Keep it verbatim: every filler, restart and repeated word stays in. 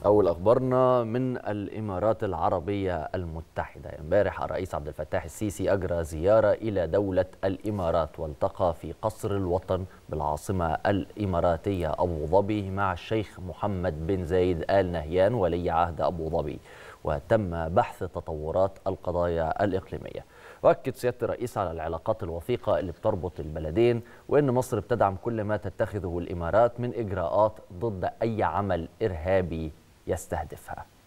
أول أخبارنا من الإمارات العربية المتحدة. امبارح الرئيس عبد الفتاح السيسي أجرى زيارة إلى دولة الإمارات والتقى في قصر الوطن بالعاصمة الإماراتية أبو ظبي مع الشيخ محمد بن زايد آل نهيان ولي عهد أبو ظبي، وتم بحث تطورات القضايا الإقليمية. وأكد سيادة الرئيس على العلاقات الوثيقة اللي بتربط البلدين، وإن مصر بتدعم كل ما تتخذه الإمارات من إجراءات ضد أي عمل إرهابي يستهدفها.